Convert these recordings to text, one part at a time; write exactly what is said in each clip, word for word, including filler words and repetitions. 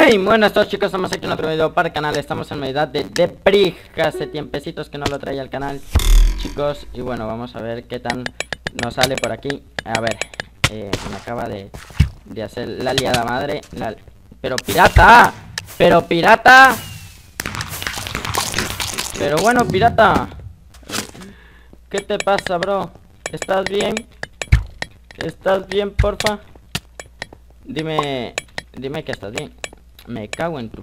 Hey, buenas todos chicos, estamos aquí en otro video para el canal. Estamos en medida de The Brig. Hace tiempecitos que no lo traía al canal, chicos. Y bueno, vamos a ver qué tan nos sale por aquí. A ver, eh, me acaba de, de hacer la liada madre la... Pero pirata, pero pirata. Pero bueno, pirata, ¿qué te pasa, bro? ¿Estás bien? ¿Estás bien, porfa? Dime, dime que estás bien. Me cago en tu...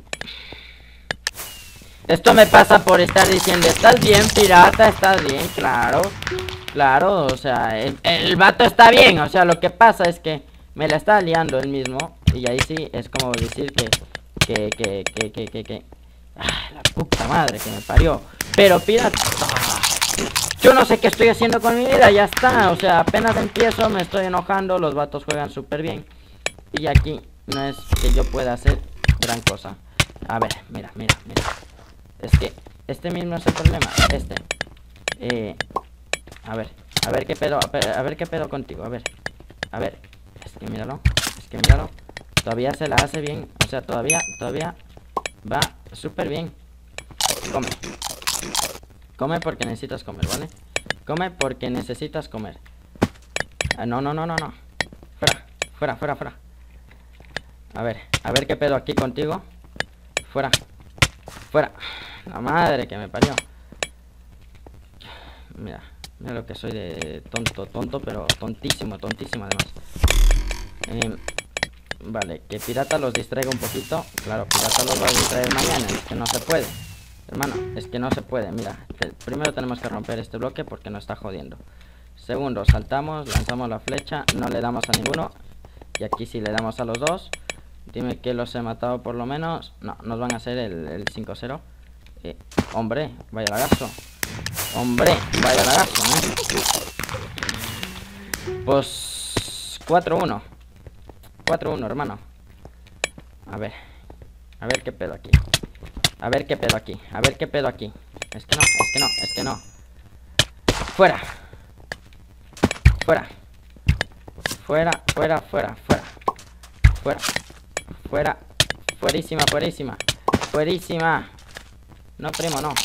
Esto me pasa por estar diciendo, ¿estás bien, pirata? ¿Estás bien? Claro, claro, o sea, el, el vato está bien. O sea, lo que pasa es que me la está liando él mismo. Y ahí sí, es como decir que, que, que, que, que, que, que... Ah, la puta madre que me parió. Pero pirata, yo no sé qué estoy haciendo con mi vida, ya está. O sea, apenas empiezo, me estoy enojando. Los vatos juegan súper bien. Y aquí no es que yo pueda hacer gran cosa. A ver, mira, mira, mira. Es que este mismo es el problema. Este eh, A ver, a ver qué pedo. A ver, a ver qué pedo contigo, a ver. A ver, es que míralo. Es que míralo. Todavía se la hace bien. O sea, todavía, todavía va súper bien. Come. Come porque necesitas comer, ¿vale? Come porque necesitas comer. ah, No, no, no, no, no. Fuera, fuera, fuera, fuera. A ver, a ver qué pedo aquí contigo. Fuera, fuera. La madre que me parió. Mira, mira lo que soy de tonto, tonto, pero tontísimo, tontísimo además. eh, Vale, que pirata los distraiga un poquito. Claro, pirata los va a distraer mañana. Es que no se puede, hermano, es que no se puede. Mira, te, primero tenemos que romper este bloque porque nos está jodiendo. Segundo, saltamos, lanzamos la flecha, no le damos a ninguno. Y aquí sí le damos a los dos. Dime que los he matado por lo menos. No, nos van a hacer el, el cinco cero. eh, Hombre, vaya lagazo. Hombre, vaya lagazo, ¿eh? Pues cuatro uno. cuatro uno, hermano. A ver, a ver qué pedo aquí. A ver qué pedo aquí. A ver qué pedo aquí. Es que no, es que no, es que no. Fuera. Fuera. Fuera, fuera, fuera, fuera. Fuera. Fuera. Fuerísima, fuerísima. Fuerísima. No, primo, no.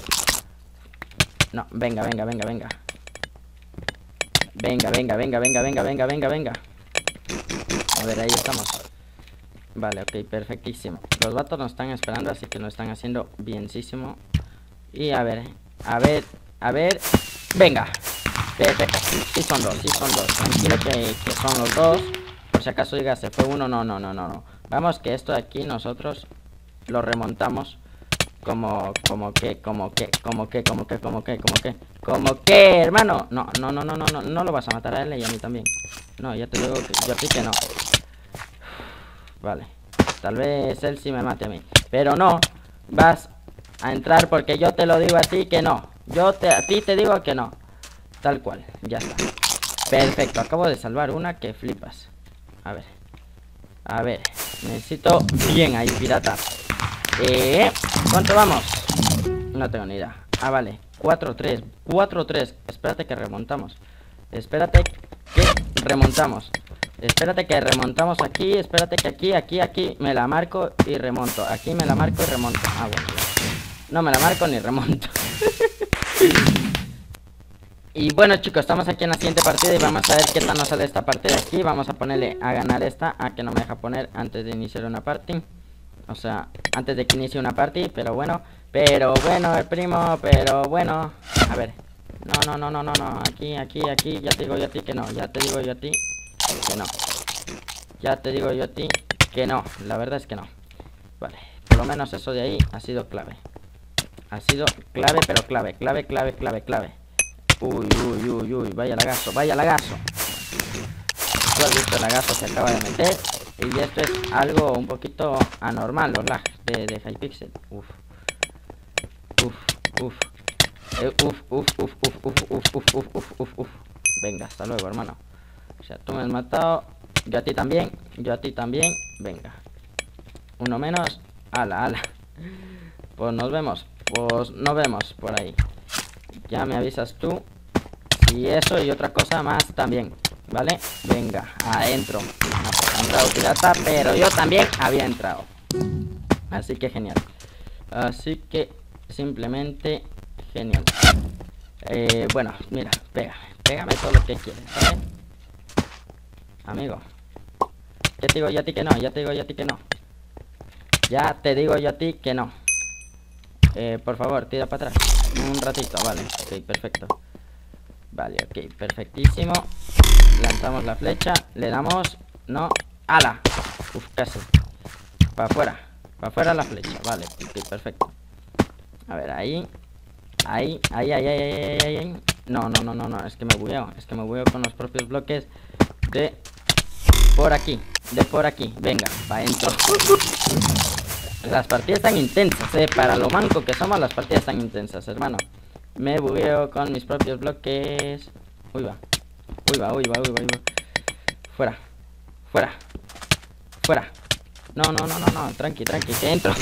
No, venga, venga, venga, venga. Venga, venga, venga, venga, venga, venga, venga, venga. A ver, ahí estamos. Vale, ok, perfectísimo. Los vatos nos están esperando, así que lo están haciendo bienísimo. Y a ver, a ver, a ver. Venga. Perfecto. Sí son dos, sí son dos. Tranquilo que, que son los dos. Por si acaso diga se fue uno, no, no, no, no, no. Vamos que esto de aquí nosotros lo remontamos. Como, como que, como que, como que, como que, como que, como que, como que, hermano. No, no, no, no, no, no, no lo vas a matar a él y a mí también. No, ya te digo que yo a ti que no. Vale, tal vez él sí me mate a mí, pero no vas a entrar porque yo te lo digo a ti que no. Yo te, a ti te digo que no. Tal cual, ya está. Perfecto, acabo de salvar una que flipas. A ver, a ver, necesito bien ahí, pirata. Eh, ¿cuánto vamos? No tengo ni idea. Ah, vale, cuatro tres, cuatro tres. Espérate que remontamos. Espérate que remontamos. Espérate que remontamos aquí. Espérate que aquí, aquí, aquí me la marco y remonto. Aquí me la marco y remonto. Ah, bueno. No me la marco ni remonto. Y bueno, chicos, estamos aquí en la siguiente partida y vamos a ver qué tal nos sale esta partida aquí. Vamos a ponerle a ganar esta. A que no me deja poner antes de iniciar una party. O sea, antes de que inicie una party. Pero bueno, pero bueno, el primo, pero bueno. A ver. No, no, no, no, no, no. Aquí, aquí, aquí. Ya te digo yo a ti que no. Ya te digo yo a ti que no. Ya te digo yo a ti que no. La verdad es que no. Vale, por lo menos eso de ahí ha sido clave. Ha sido clave, pero clave, clave, clave, clave, clave. Uy, uy, uy, uy, vaya lagazo, vaya lagazo. Tú has visto el lagazo que acaba de meter. Y esto es algo un poquito anormal, los lags de, de Hypixel. Uf. Uf, uf. Eh, uf, uf, uf, uf, uf, uf, uf, uf, uf, uf, uf. Venga, hasta luego, hermano. O sea, tú me has matado. Yo a ti también. Yo a ti también. Venga. Uno menos. Ala, ala. Pues nos vemos. Pues nos vemos por ahí. Ya me avisas tú. Y eso y otra cosa más también. ¿Vale? Venga, adentro. No, pues ha entrado pirata, pero yo también había entrado. Así que genial. Así que simplemente genial. Eh, bueno, mira, pégame, pégame todo lo que quieres, ¿vale? Amigo. Ya te digo yo a ti que no, ya te digo yo a ti que no. Ya te digo yo a ti que no. Eh, por favor, tira para atrás. Un ratito, vale, ok, perfecto. Vale, ok, perfectísimo. Lanzamos la flecha, le damos. No, ala. Uf, casi. Para afuera, para afuera la flecha, vale, ok, perfecto. A ver, ahí. Ahí, ahí, ahí, ahí, ahí, ahí, ahí. No, no, no, no, no, es que me bugueo. Es que me bugueo con los propios bloques de por aquí, de por aquí. Venga, para adentro. Las partidas están intensas, eh. Para lo manco que somos, las partidas están intensas, hermano. Me bugueo con mis propios bloques. Uy, va. Uy, va, uy, va, uy, va, uy, va. Fuera. Fuera. Fuera. No, no, no, no, no. Tranqui, tranqui, que entro.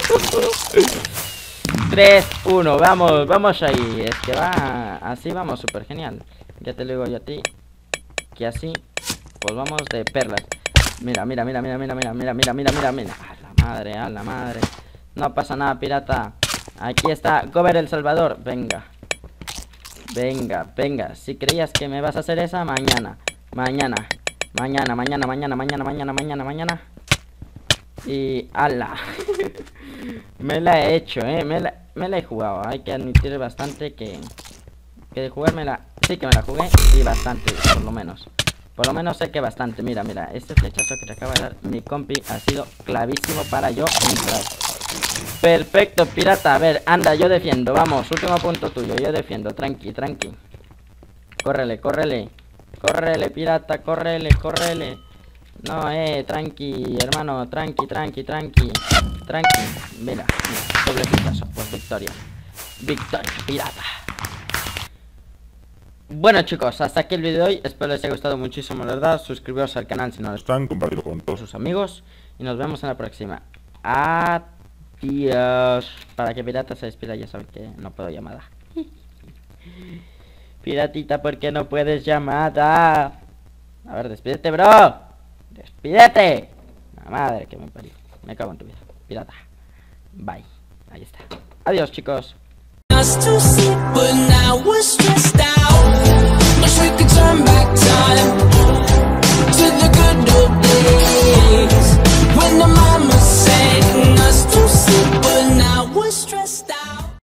tres, uno, vamos, vamos ahí. Es que va, así vamos, súper genial. Ya te lo digo yo a ti, que así, pues vamos de perlas. Mira, mira, mira, mira, mira, mira, mira, mira, mira, mira, mira. A la madre, a la madre. No pasa nada, pirata. Aquí está, Gober El Salvador. Venga. Venga, venga. Si creías que me vas a hacer esa, mañana. Mañana. Mañana, mañana, mañana, mañana, mañana, mañana, mañana. Y ala. Me la he hecho, eh. Me la, me la he jugado. Hay que admitir bastante que Que de jugármela. Sí que me la jugué. Y bastante, por lo menos. Por lo menos sé que bastante. Mira, mira. Este flechazo que te acaba de dar mi compi ha sido clavísimo para yo entrar. Perfecto, pirata. A ver, anda, yo defiendo. Vamos, último punto tuyo. Yo defiendo. Tranqui, tranqui. Córrele, córrele. Córrele, pirata. Córrele, córrele. No, eh, tranqui, hermano, tranqui, tranqui, tranqui, tranqui. Mira, mira, doble flechazo, pues victoria. Victoria, pirata. Bueno, chicos, hasta aquí el vídeo de hoy. Espero les haya gustado muchísimo, la verdad. Suscribiros al canal si no lo están, compartirlo con todos sus amigos. Y nos vemos en la próxima. Adiós. Para que pirata se despida, ya saben que no puedo llamada. Piratita, ¿por qué no puedes llamada? A ver, despídete, bro. ¡Despídete! La madre que me parió. Me cago en tu vida, pirata. Bye. Ahí está. Adiós, chicos. Just to sleep, but now we're stressed out. Wish we could turn back time.